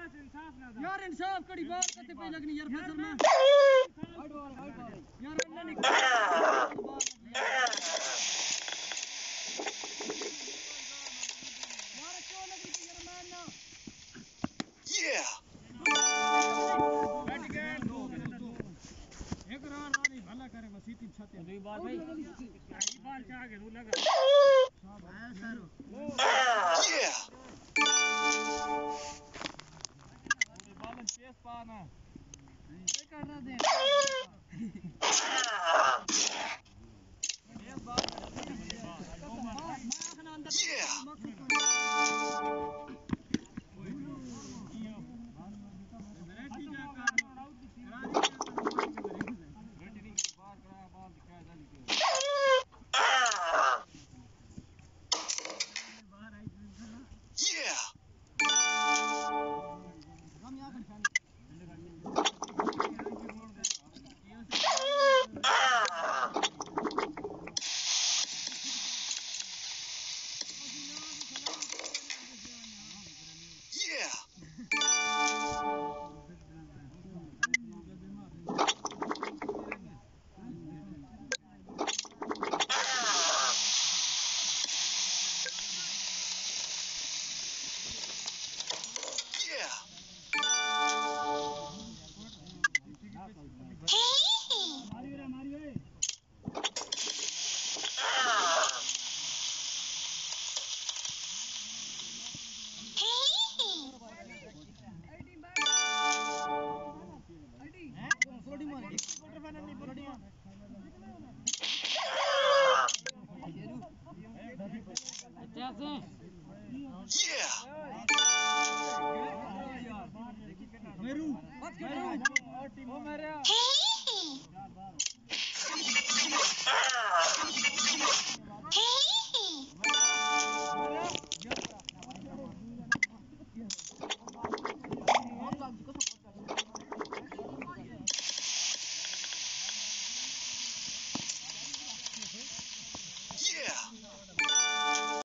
यार इंसाफ कड़ी बात करते पे लगनी यार फसल में यार अल्लाह ने यार क्यों लगी थी यार मारना एक रात रानी भला करे मसीती छते दुई बार भाई ई बार के आगे रू लगा सर बालन पेस पाना ये करना दे ये बात माखना अंदर Yeah.